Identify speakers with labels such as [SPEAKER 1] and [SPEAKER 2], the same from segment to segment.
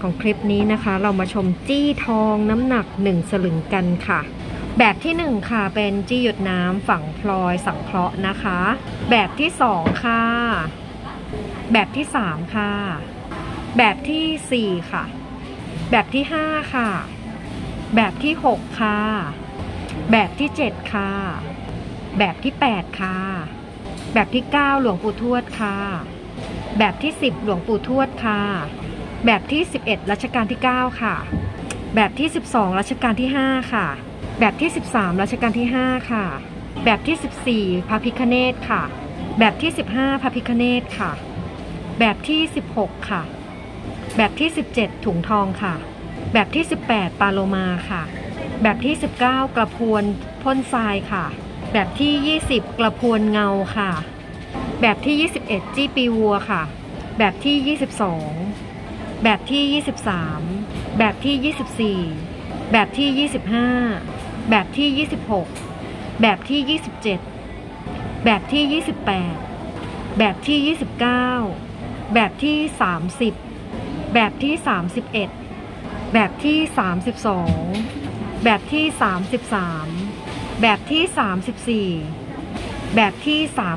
[SPEAKER 1] ของคลิปนี้นะคะเรามาชมจี้ทองน้ำหนัก1สลึงกันค่ะแบบที่1ค่ะเป็นจี้หยดน้ำฝังพลอยสังเคราะห์นะคะแบบที่2ค่ะแบบที่3ค่ะแบบที่4ค่ะแบบที่5ค่ะแบบที่6ค่ะแบบที่7ค่ะแบบที่8ค่ะแบบที่9หลวงปู่ทวดค่ะแบบที่10หลวงปู่ทวดค่ะแบบที่11รัชกาลที่9ค่ะแบบที่12รัชกาลที่5ค่ะแบบที่13รัชกาลที่5ค่ะแบบที่14พระพิฆเนศค่ะแบบที่15พระพิฆเนศค่ะแบบที่16ค่ะแบบที่17ถุงทองค่ะแบบที่18ปาโลมาค่ะแบบที่19กระพวนพ่นทรายค่ะแบบที่20กระพวนเงาค่ะแบบที่21จี้ปีวัวค่ะแบบที่22แบบที่23แบบที่24แบบที่25แบบที่26แบบที่27แบบที่28แบบที่29แบบที่30แบบที่31แบบที่32แบบที่33แบบที่34แบบที่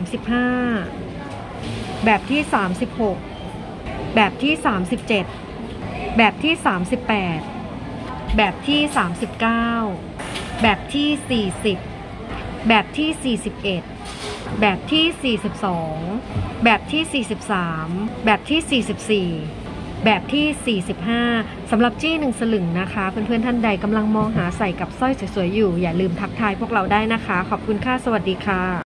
[SPEAKER 1] 35แบบที่36แบบที่37แบบที่38แบบที่39แบบที่40แบบที่41แบบที่42แบบที่43แบบที่44แบบที่45สำหรับจี้1สลึงนะคะเพื่อนๆท่านใดกำลังมองหาใส่กับสร้อยสวยๆอยู่อย่าลืมทักทายพวกเราได้นะคะขอบคุณค่ะสวัสดีค่ะ